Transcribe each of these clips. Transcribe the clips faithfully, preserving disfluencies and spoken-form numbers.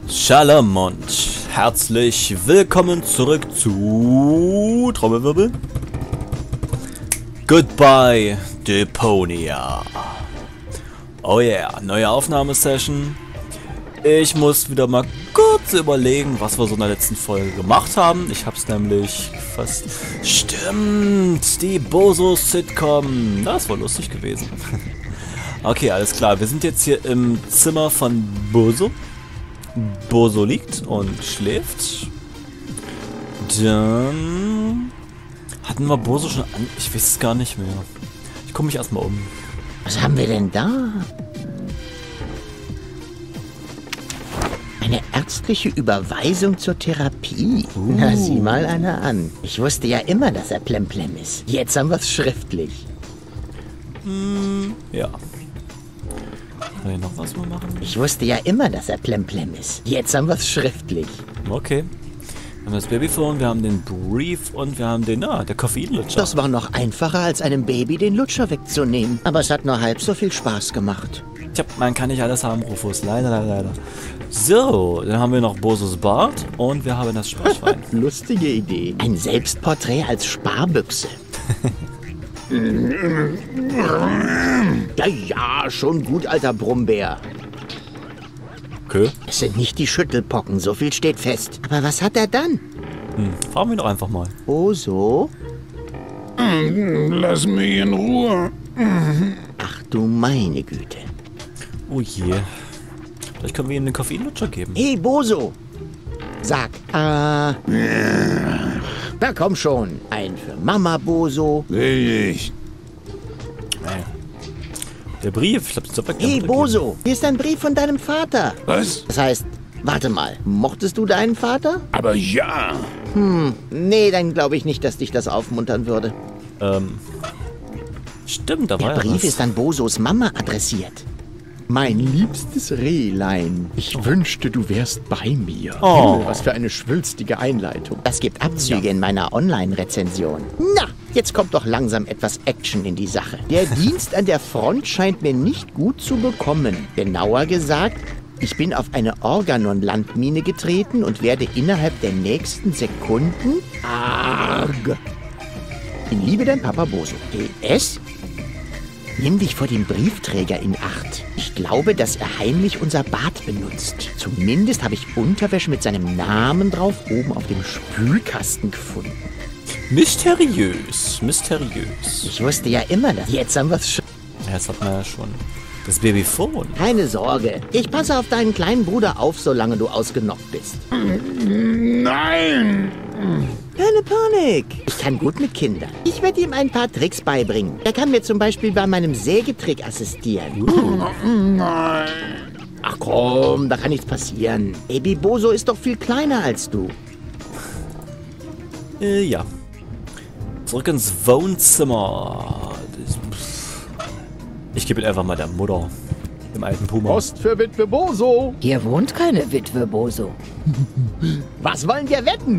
Shalom und herzlich willkommen zurück zu Trommelwirbel. Goodbye, Deponia. Oh yeah, neue Aufnahmesession. Ich muss wieder mal kurz überlegen, was wir so in der letzten Folge gemacht haben. Ich hab's nämlich fast... Stimmt, die Bozo-Sitcom. Das war lustig gewesen. Okay, alles klar. Wir sind jetzt hier im Zimmer von Bozo. Bozo liegt und schläft. Dann hatten wir Bozo schon an... Ich weiß es gar nicht mehr. Ich gucke mich erstmal um. Was haben wir denn da? Eine ärztliche Überweisung zur Therapie. Uh. Na, sieh mal einer an. Ich wusste ja immer, dass er Plemplem ist. Jetzt haben wir es schriftlich. Hm, ja. Kann ich noch was mal machen? Ich wusste ja immer, dass er Plemplem ist. Jetzt haben wir es schriftlich. Okay. Wir haben das Babyphone, wir haben den Brief und wir haben den, ah, der Koffeinlutscher. Das war noch einfacher, als einem Baby den Lutscher wegzunehmen. Aber es hat nur halb so viel Spaß gemacht. Tja, man kann nicht alles haben, Rufus. Leider, leider, leider. So, dann haben wir noch Bozos Bart und wir haben das Sparschwein. Lustige Idee. Ein Selbstporträt als Sparbüchse. Ja, ja, schon gut, alter Brummbär. Okay. Es sind nicht die Schüttelpocken, so viel steht fest. Aber was hat er dann? Hm, fragen wir doch einfach mal. Oh, so? Lass mich in Ruhe. Ach du meine Güte. Oh je. Vielleicht können wir ihm den Koffeinlutscher geben. Hey, Bozo. Sag, äh... Na komm schon. Ein für Mama, Bozo. Will ich. Nein. Der Brief, ich glaube, das ist doch Hey, Bozo. Hier ist ein Brief von deinem Vater. Was? Das heißt, warte mal. Mochtest du deinen Vater? Aber ja. Hm, nee, dann glaube ich nicht, dass dich das aufmuntern würde. Ähm... Stimmt, da war Der ja Brief was. ist an Bozos Mama adressiert. Mein liebstes Rehlein, ich wünschte, du wärst bei mir. Oh. Himmel, was für eine schwülstige Einleitung. Das gibt Abzüge in meiner Online-Rezension. Na, jetzt kommt doch langsam etwas Action in die Sache. Der Dienst an der Front scheint mir nicht gut zu bekommen. Genauer gesagt, ich bin auf eine Organon-Landmine getreten und werde innerhalb der nächsten Sekunden... Arg! In Liebe, dein Papa Bozo. P S? Nimm dich vor dem Briefträger in Acht. Ich glaube, dass er heimlich unser Bad benutzt. Zumindest habe ich Unterwäsche mit seinem Namen drauf oben auf dem Spülkasten gefunden. Mysteriös, mysteriös. Ich wusste ja immer, dass... Jetzt haben wir es schon. Ja, das hat man ja schon. Das Babyphone. Keine Sorge. Ich passe auf deinen kleinen Bruder auf, solange du ausgenockt bist. Nein. Keine Panik. Ich kann gut mit Kindern. Ich werde ihm ein paar Tricks beibringen. Er kann mir zum Beispiel bei meinem Sägetrick assistieren. Nein. Ach komm, da kann nichts passieren. Baby Bozo ist doch viel kleiner als du. Äh, ja. Zurück ins Wohnzimmer. Ich gebe ihn einfach mal der Mutter. Dem alten Puma. Post für Witwe Bozo. Hier wohnt keine Witwe Bozo. Was wollen wir wetten?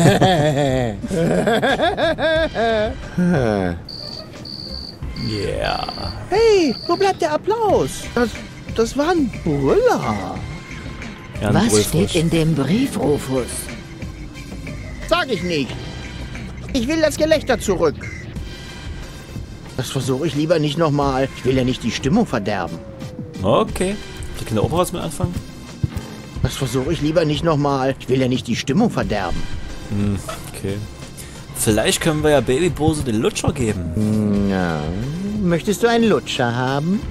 Yeah. Hey, wo bleibt der Applaus? Das, das war ein Brüller. Ja, ein Was Brüllfrosch. steht in dem Brief, Rufus? Sag ich nicht. Ich will das Gelächter zurück. Das versuche ich lieber nicht nochmal. Ich will ja nicht die Stimmung verderben. Okay. Die Kinder Opa was mit anfangen? Das versuche ich lieber nicht nochmal. Ich will ja nicht die Stimmung verderben. Hm, okay. Vielleicht können wir ja Baby Bozo den Lutscher geben. Ja. Möchtest du einen Lutscher haben?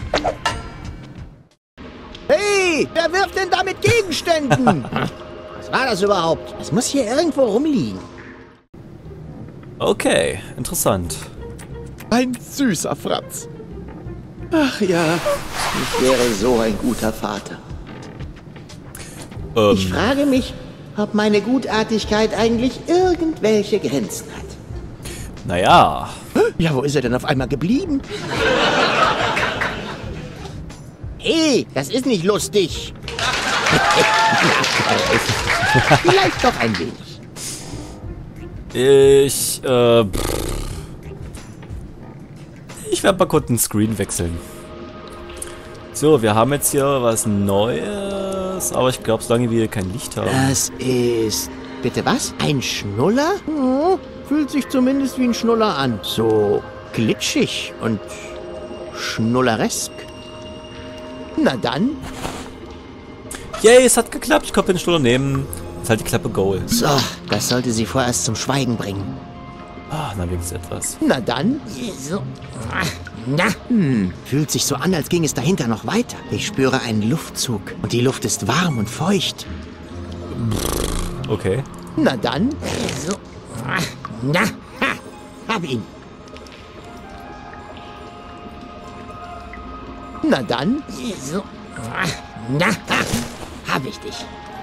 Hey, wer wirft denn da mit Gegenständen? Was war das überhaupt? Das muss hier irgendwo rumliegen. Okay, interessant. Ein süßer Franz. Ach ja, Ich wäre so ein guter Vater. Ähm, Ich frage mich, ob meine Gutartigkeit eigentlich irgendwelche Grenzen hat. naja. Ja, wo ist er denn auf einmal geblieben? Hey, das ist nicht lustig. Vielleicht doch ein wenig. Ich, äh... pff. Ich werde mal kurz den Screen wechseln. So, wir haben jetzt hier was Neues, aber ich glaube, solange wir kein Licht haben. Das ist... Bitte was? Ein Schnuller? Hm, fühlt sich zumindest wie ein Schnuller an. So glitschig und schnulleresk. Na dann. Yay, es hat geklappt. Ich konnte den Schnuller nehmen. Jetzt halt die Klappe Goal. So, das sollte sie vorerst zum Schweigen bringen. Ah, na wenigstens etwas. Na dann. So. Na. Hm, fühlt sich so an, als ging es dahinter noch weiter. Ich spüre einen Luftzug und die Luft ist warm und feucht. Okay. Na dann. So. Na. Ha. Hab ihn. Na dann. So. Na. Ha. Hab ich dich.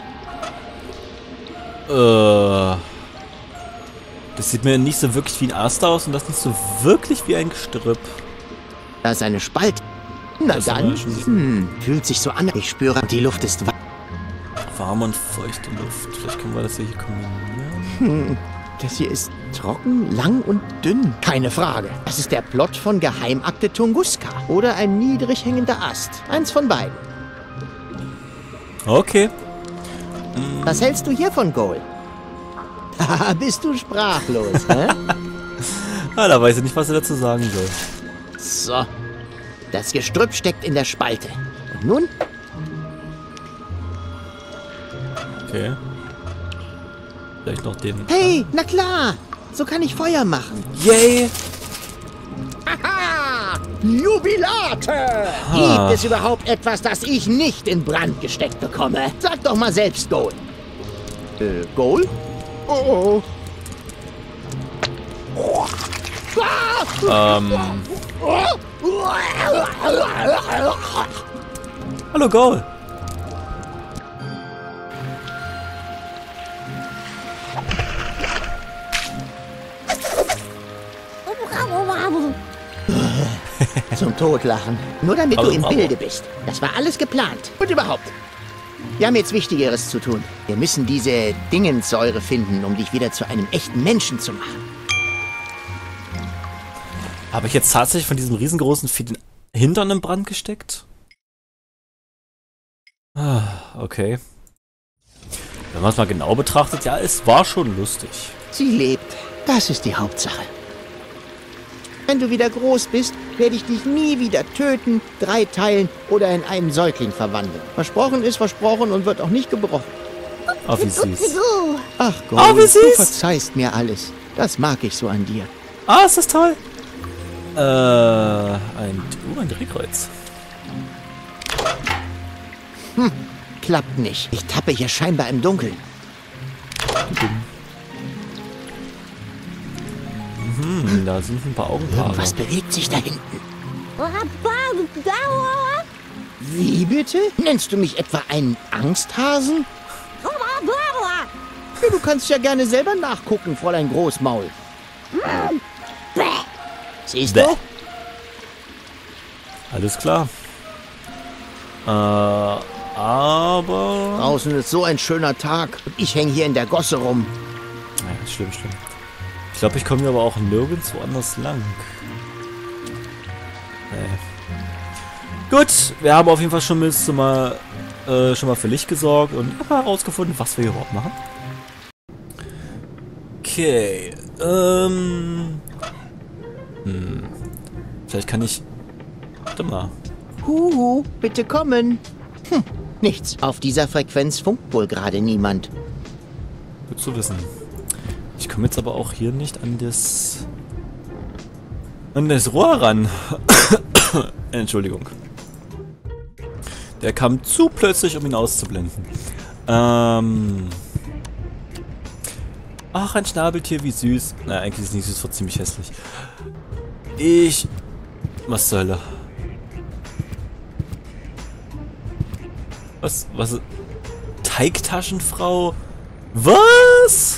Äh. Das sieht mir nicht so wirklich wie ein Ast aus und das nicht so wirklich wie ein Gestrüpp. Da ist eine Spalte. Na Das dann. war schon- Hm, fühlt sich so an. Ich spüre, die Luft ist warm. Warme und feuchte Luft. Vielleicht können wir das hier kombinieren. Das hier ist trocken, lang und dünn. Keine Frage. Das ist der Plot von Geheimakte Tunguska. Oder ein niedrig hängender Ast. Eins von beiden. Okay. Was hältst du hier von Goal? Haha, bist du sprachlos, hä? Ah, da weiß ich nicht, was er dazu sagen soll. So. Das Gestrüpp steckt in der Spalte. Und nun? Okay. Vielleicht noch den... Hey, na klar. So kann ich Feuer machen. Yay! Haha! Jubilate! Ah. Gibt es überhaupt etwas, das ich nicht in Brand gesteckt bekomme? Sag doch mal selbst, Goal. Äh, Goal? Oh, oh. Ähm... Hallo, Goal! Zum Totlachen. Nur damit Also, du im bravo. Bilde bist. Das war alles geplant. Und überhaupt. Wir haben jetzt Wichtigeres zu tun. Wir müssen diese Dingenssäure finden, um dich wieder zu einem echten Menschen zu machen. Habe ich jetzt tatsächlich von diesem riesengroßen Vieh den Hintern in Brand gesteckt? Ah, okay. Wenn man es mal genau betrachtet, ja, es war schon lustig. Sie lebt. Das ist die Hauptsache. Wenn du wieder groß bist, werde ich dich nie wieder töten, dreiteilen oder in einen Säugling verwandeln. Versprochen ist versprochen und wird auch nicht gebrochen. Oh, wie süß. Ach Gott, Oh, wie du süß. verzeihst mir alles. Das mag ich so an dir. Ah, ist das toll. Äh, ein, uh, ein Drehkreuz. Klappt nicht. Ich tappe hier scheinbar im Dunkeln. Hm, da sind ein paar Augenpaare. Irgendwas bewegt sich da hinten. Wie bitte? Nennst du mich etwa einen Angsthasen? Ja, du kannst ja gerne selber nachgucken, Fräulein Großmaul. Siehst Bäh. du? Alles klar. Äh, aber... Draußen ist so ein schöner Tag und ich hänge hier in der Gosse rum. Ja, schlimm, schlimm. Ich glaube, ich komme hier aber auch nirgendwo anders lang. Nee. Gut, wir haben auf jeden Fall schon mal, äh, schon mal für Licht gesorgt und herausgefunden, was wir hier überhaupt machen. Okay, ähm... Hm. Vielleicht kann ich... Warte mal. Huhu, bitte kommen. Hm, nichts. Auf dieser Frequenz funkt wohl gerade niemand. Gut zu wissen. Ich komme jetzt aber auch hier nicht an das... an das Rohr ran. Entschuldigung. Der kam zu plötzlich, um ihn auszublenden. Ähm... Ach, ein Schnabeltier, wie süß. Nein, eigentlich ist es nicht süß, es war ziemlich hässlich. Ich... Was zur Hölle? Was? Was? Teigtaschenfrau? Was?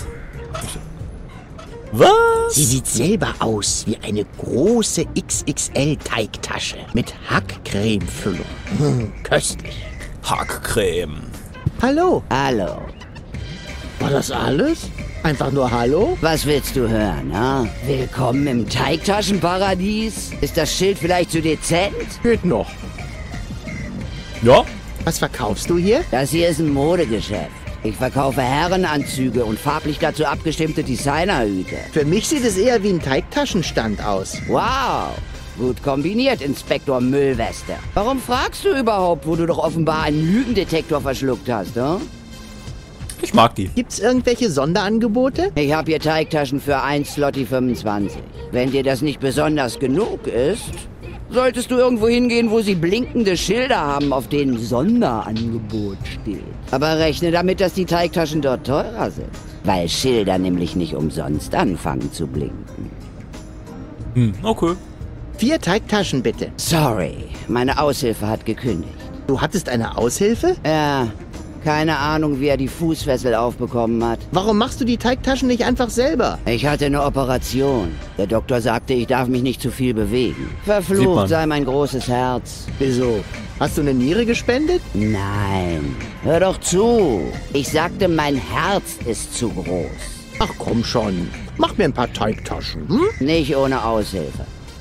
Was? Sie sieht selber aus wie eine große X X L-Teigtasche mit Hackcremefüllung. Hm, köstlich. Hackcreme. Hallo. Hallo. War das alles? Einfach nur Hallo? Was willst du hören, ha? Willkommen im Teigtaschenparadies? Ist das Schild vielleicht zu dezent? Geht noch. Ja? Was verkaufst du hier? Das hier ist ein Modegeschäft. Ich verkaufe Herrenanzüge und farblich dazu abgestimmte Designerhüte. Für mich sieht es eher wie ein Teigtaschenstand aus. Wow, gut kombiniert, Inspektor Müllweste. Warum fragst du überhaupt, wo du doch offenbar einen Lügendetektor verschluckt hast, ne? Ich mag die. Gibt's irgendwelche Sonderangebote? Ich habe hier Teigtaschen für eins Slotty fünfundzwanzig. Wenn dir das nicht besonders genug ist, solltest du irgendwo hingehen, wo sie blinkende Schilder haben, auf denen Sonderangebot steht. Aber rechne damit, dass die Teigtaschen dort teurer sind. Weil Schilder nämlich nicht umsonst anfangen zu blinken. Hm, okay. Vier Teigtaschen bitte. Sorry, meine Aushilfe hat gekündigt. Du hattest eine Aushilfe? Ja, keine Ahnung, wie er die Fußfessel aufbekommen hat. Warum machst du die Teigtaschen nicht einfach selber? Ich hatte eine Operation. Der Doktor sagte, ich darf mich nicht zu viel bewegen. Sieht man. Verflucht sei mein großes Herz. Wieso? Hast du eine Niere gespendet? Nein, hör doch zu. Ich sagte, mein Herz ist zu groß. Ach komm schon. Mach mir ein paar Teigtaschen, hm? Nicht ohne Aushilfe.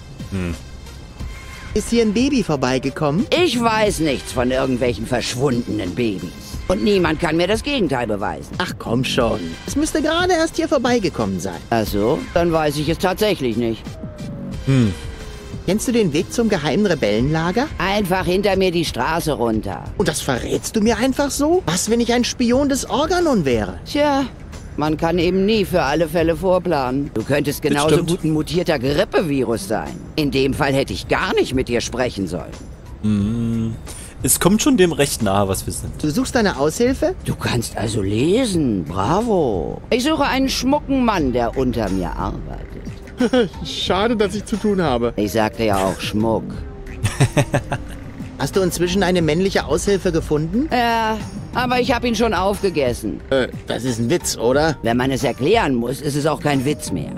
Ist hier ein Baby vorbeigekommen? Ich weiß nichts von irgendwelchen verschwundenen Babys. Und niemand kann mir das Gegenteil beweisen. Ach komm schon. Es müsste gerade erst hier vorbeigekommen sein. Ach so, dann weiß ich es tatsächlich nicht. Kennst du den Weg zum geheimen Rebellenlager? Einfach hinter mir die Straße runter. Und das verrätst du mir einfach so? Was, wenn ich ein Spion des Organon wäre? Tja, man kann eben nie für alle Fälle vorplanen. Du könntest genauso stimmt. gut ein mutierter Grippevirus sein. In dem Fall hätte ich gar nicht mit dir sprechen sollen. Es kommt schon dem recht nahe, was wir sind. Du suchst eine Aushilfe? Du kannst also lesen. Bravo. Ich suche einen schmucken Mann, der unter mir arbeitet. Schade, dass ich zu tun habe. Ich sagte ja auch Schmuck. Hast du inzwischen eine männliche Aushilfe gefunden? Ja, aber ich habe ihn schon aufgegessen. Äh, das ist ein Witz, oder? Wenn man es erklären muss, ist es auch kein Witz mehr.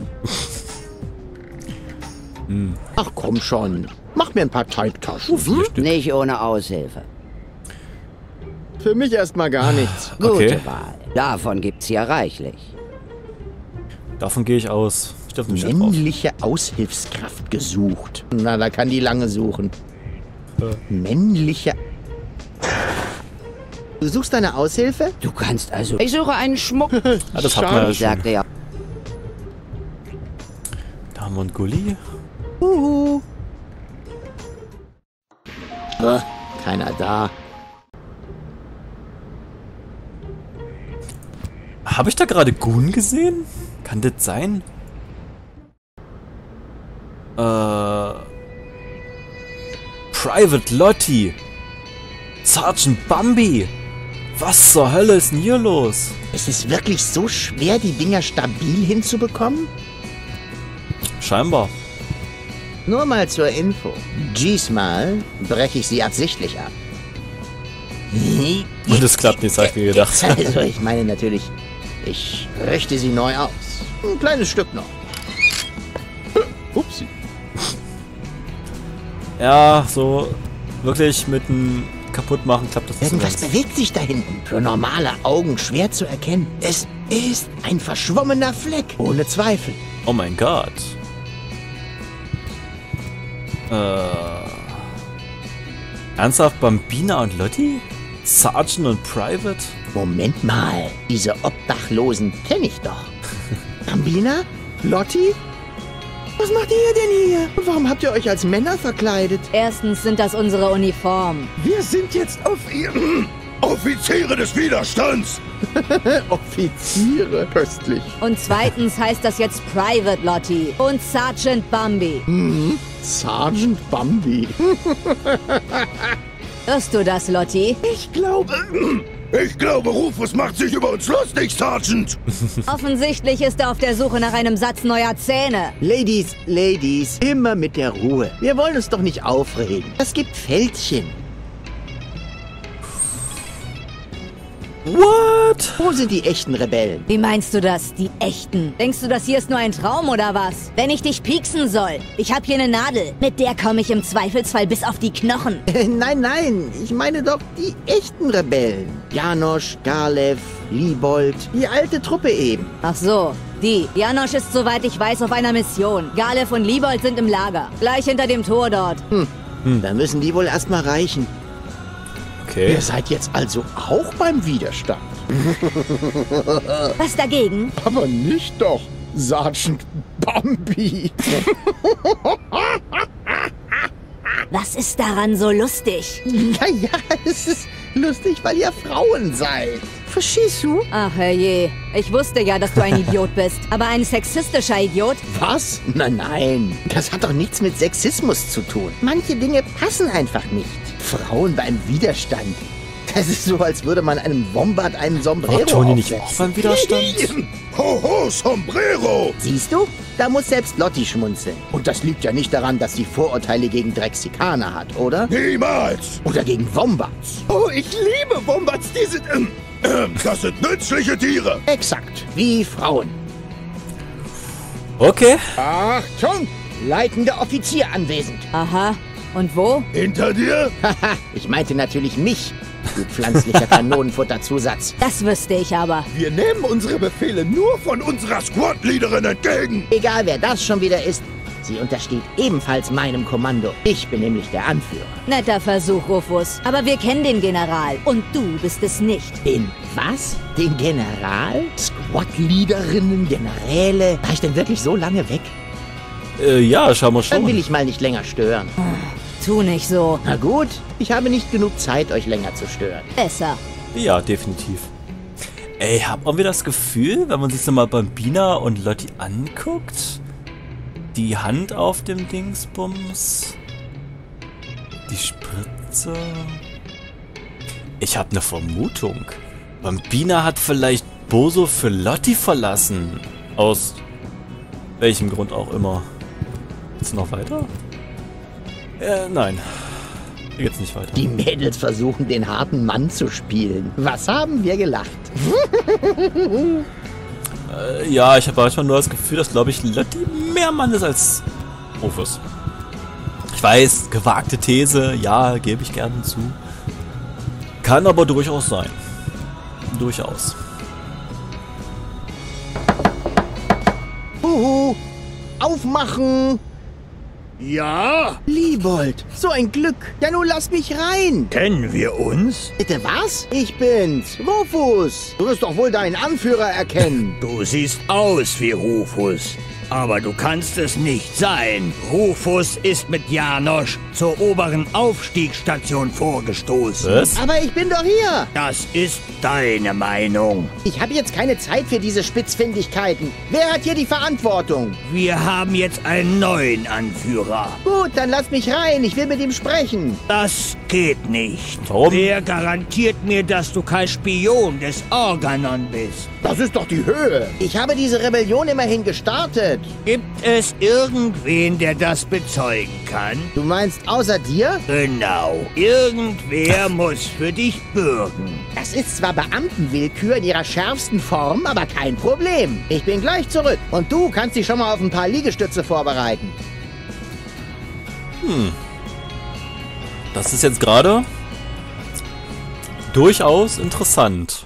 Ach komm schon. Mach mir ein paar Teigtaschen. Vier Stück. Nicht ohne Aushilfe. Für mich erstmal gar nichts. Gute Okay. Wahl. Davon gibt's hier reichlich. Davon gehe ich aus. Ich darf nicht drauf. Männliche Aushilfskraft gesucht. Na, da kann die lange suchen. Männliche... Du suchst eine Aushilfe? Du kannst also... Ich suche einen Schmuck. Ah, das hat man Schade. ja Ich schon. sagte ja... Da haben wir einen Gulli. Huhu. Äh, keiner da. Habe ich da gerade Gun gesehen? Kann das sein? Äh... Private Lottie. Sergeant Bambi. Was zur Hölle ist denn hier los? Es ist wirklich so schwer, die Dinger stabil hinzubekommen? Scheinbar. Nur mal zur Info. Diesmal breche ich sie absichtlich ab. Und es klappt nicht, hab ich mir gedacht. Also, ich meine natürlich, ich richte sie neu aus. Ein kleines Stück noch. Upsi. Ja, so wirklich mit dem Kaputtmachen klappt das nicht so Irgendwas ganz. bewegt sich da hinten. Für normale Augen schwer zu erkennen. Es ist ein verschwommener Fleck. Ohne Zweifel. Oh mein Gott. Äh... Ernsthaft Bambina und Lottie? Sergeant und Private? Moment mal. Diese Obdachlosen kenne ich doch. Bambina? Lotti? Was macht ihr denn hier? Und warum habt ihr euch als Männer verkleidet? Erstens sind das unsere Uniformen. Wir sind jetzt auf ihrem Offiziere des Widerstands. Offiziere. Köstlich. Und zweitens heißt das jetzt Private Lottie und Sergeant Bambi. Sergeant Bambi. Hörst du das, Lottie? Ich glaube... Ich glaube, Rufus macht sich über uns lustig, Sergeant. Offensichtlich ist er auf der Suche nach einem Satz neuer Zähne. Ladies, Ladies, immer mit der Ruhe. Wir wollen uns doch nicht aufregen. Es gibt Fältchen. What? Wo sind die echten Rebellen? Wie meinst du das, die echten? Denkst du, das hier ist nur ein Traum oder was? Wenn ich dich pieksen soll, ich hab hier eine Nadel. Mit der komme ich im Zweifelsfall bis auf die Knochen. Nein, nein, ich meine doch die echten Rebellen. Janosch, Galev, Liebold, die alte Truppe eben. Ach so, die. Janosch ist, soweit ich weiß, auf einer Mission. Galev und Liebold sind im Lager. Gleich hinter dem Tor dort. Da müssen die wohl erstmal reichen. Okay. Ihr seid jetzt also auch beim Widerstand. Was dagegen? Aber nicht doch, Sergeant Bambi. Was ist daran so lustig? Naja, es ist lustig, weil ihr Frauen seid. Verstehst du? Ach herrje, ich wusste ja, dass du ein Idiot bist. Aber ein sexistischer Idiot? Was? Nein, nein. Das hat doch nichts mit Sexismus zu tun. Manche Dinge passen einfach nicht. Frauen beim Widerstand. Das ist so, als würde man einem Wombat einen Sombrero War Toni nicht aufsetzen. auch beim Widerstand? Hoho, Sombrero! Siehst du? Da muss selbst Lotti schmunzeln. Und das liegt ja nicht daran, dass sie Vorurteile gegen Drexikaner hat, oder? Niemals! Oder gegen Wombats. Oh, ich liebe Wombats, die sind... Ähm, ähm, das sind nützliche Tiere! Exakt, wie Frauen. Okay. Achtung! Leitender Offizier anwesend. Aha. Und wo? Hinter dir? Haha, ich meinte natürlich mich, du pflanzlicher Kanonenfutterzusatz. Das wüsste ich aber. Wir nehmen unsere Befehle nur von unserer Squad-Leaderin entgegen! Egal wer das schon wieder ist, sie untersteht ebenfalls meinem Kommando. Ich bin nämlich der Anführer. Netter Versuch, Rufus. Aber wir kennen den General. Und du bist es nicht. Den was? Den General? Squad-Leaderinnen, Generäle? War ich denn wirklich so lange weg? Äh, ja, schauen wir Dann will schon. ich mal nicht länger stören. Tu nicht so. Na gut, ich habe nicht genug Zeit, euch länger zu stören. Besser. Ja, definitiv. Ey, hab irgendwie das Gefühl, wenn man sich so mal Bambina und Lotti anguckt, die Hand auf dem Dingsbums, die Spritze. Ich habe eine Vermutung. Bambina hat vielleicht Boso für Lotti verlassen. Aus welchem Grund auch immer. Geht's noch weiter? Äh, nein. Hier geht's nicht weiter. Die Mädels versuchen, den harten Mann zu spielen. Was haben wir gelacht? Äh, ja, ich habe manchmal nur das Gefühl, dass, glaube ich, Lotti mehr Mann ist als Rufus. Ich weiß, gewagte These, ja, gebe ich gerne zu. Kann aber durchaus sein. Durchaus. Huhu, aufmachen! Ja? Liebold, so ein Glück. Ja, nun lass mich rein. Kennen wir uns? Bitte was? Ich bin's, Rufus. Du wirst doch wohl deinen Anführer erkennen. Du siehst aus wie Rufus, aber du kannst es nicht sein. Rufus ist mit Janosch zur oberen Aufstiegsstation vorgestoßen. Was? Aber ich bin doch hier. Das ist deine Meinung. Ich habe jetzt keine Zeit für diese Spitzfindigkeiten. Wer hat hier die Verantwortung? Wir haben jetzt einen neuen Anführer. Gut, dann lass mich rein. Ich will mit ihm sprechen. Das geht nicht. Warum? Wer garantiert mir, dass du kein Spion des Organon bist? Das ist doch die Höhe. Ich habe diese Rebellion immerhin gestartet. Gibt es irgendwen, der das bezeugen kann? Du meinst außer dir? Genau. Irgendwer muss für dich bürgen. Das ist zwar Beamtenwillkür in ihrer schärfsten Form, aber kein Problem. Ich bin gleich zurück. Und du kannst dich schon mal auf ein paar Liegestütze vorbereiten. Das ist jetzt gerade durchaus interessant.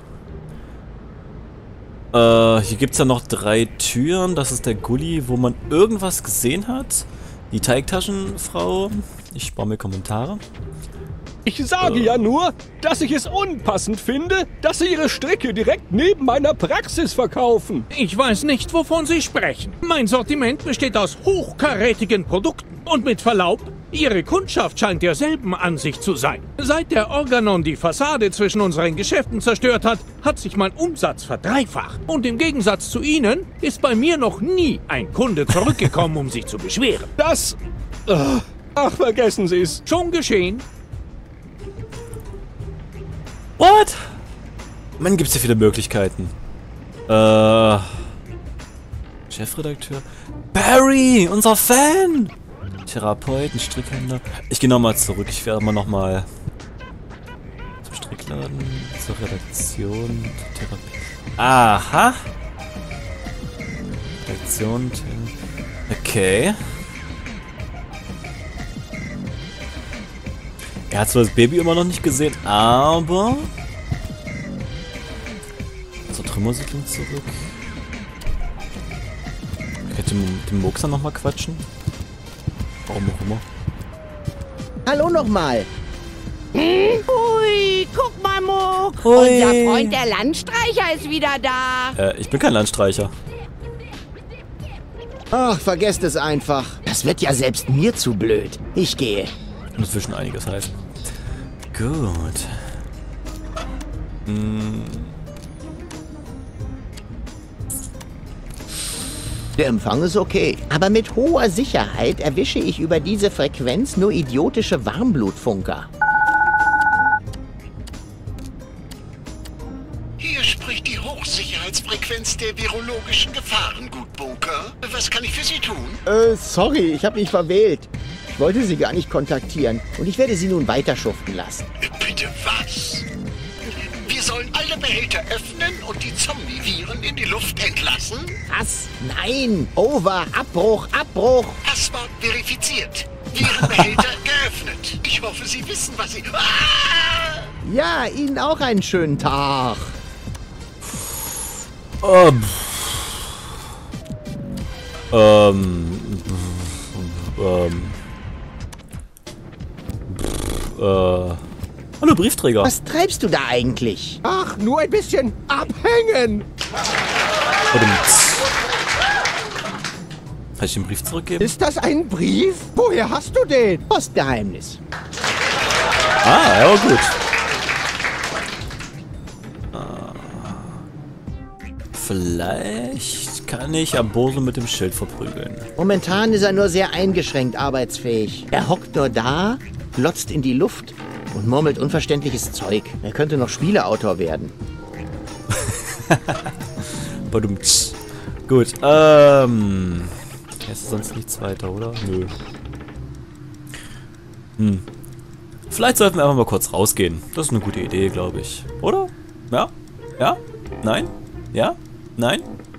Äh, hier gibt es ja noch drei Türen. Das ist der Gully, wo man irgendwas gesehen hat. Die Teigtaschenfrau. Ich spare mir Kommentare. Ich sage ja nur, dass ich es unpassend finde, dass Sie Ihre Stricke direkt neben meiner Praxis verkaufen. Ich weiß nicht, wovon Sie sprechen. Mein Sortiment besteht aus hochkarätigen Produkten. Und mit Verlaub, Ihre Kundschaft scheint derselben Ansicht zu sein. Seit der Organon die Fassade zwischen unseren Geschäften zerstört hat, hat sich mein Umsatz verdreifacht. Und im Gegensatz zu Ihnen ist bei mir noch nie ein Kunde zurückgekommen, um sich zu beschweren. Das... Ach, ach, vergessen Sie es. Schon geschehen. What? Man, gibt's hier viele Möglichkeiten. Äh... Chefredakteur. Barry, unser Fan! Therapeuten, Strickhändler. Ich gehe nochmal zurück. Ich werde mal nochmal zum Strickladen, zur Redaktion, zur Therapie. Aha. Redaktion. Okay. Er hat zwar das Baby immer noch nicht gesehen, aber zur Trümmersiedlung zurück. Ich hätte mit dem Muxer nochmal quatschen. Warum auch immer. Hallo nochmal. Ui, guck mal, Muck. Ui. Unser Freund der Landstreicher ist wieder da. Äh, ich bin kein Landstreicher. Ach, vergesst es einfach. Das wird ja selbst mir zu blöd. Ich gehe. Das wird schon einiges heißen. Gut. Hm. Der Empfang ist okay. Aber mit hoher Sicherheit erwische ich über diese Frequenz nur idiotische Warmblutfunker. Hier spricht die Hochsicherheitsfrequenz der virologischen Gefahrengutbunker. Was kann ich für Sie tun? Äh, sorry, ich habe mich verwählt. Ich wollte Sie gar nicht kontaktieren und ich werde Sie nun weiter schuften lassen. Bitte was? Wir sollen alle Behälter öffnen und die Zombie-Viren in die Luft entlassen? Was? Nein! Over! Abbruch! Abbruch! Passwort verifiziert. Virenbehälter geöffnet. Ich hoffe, Sie wissen, was Sie... Ah! Ja, Ihnen auch einen schönen Tag. Ähm. Ähm. Ähm. Äh. Hallo Briefträger. Was treibst du da eigentlich? Ach, nur ein bisschen abhängen. Kann ich den Brief zurückgeben? Ist das ein Brief? Woher hast du den? Postgeheimnis. Ah, ja, gut. Vielleicht kann ich Amboso mit dem Schild verprügeln. Momentan ist er nur sehr eingeschränkt arbeitsfähig. Er hockt nur da, glotzt in die Luft und murmelt unverständliches Zeug. Er könnte noch Spieleautor werden. Badumts. Gut, ähm... Er ist sonst nichts weiter, oder? Nö. Hm. Vielleicht sollten wir einfach mal kurz rausgehen. Das ist eine gute Idee, glaube ich. Oder? Ja? Ja? Nein? Ja? Nein?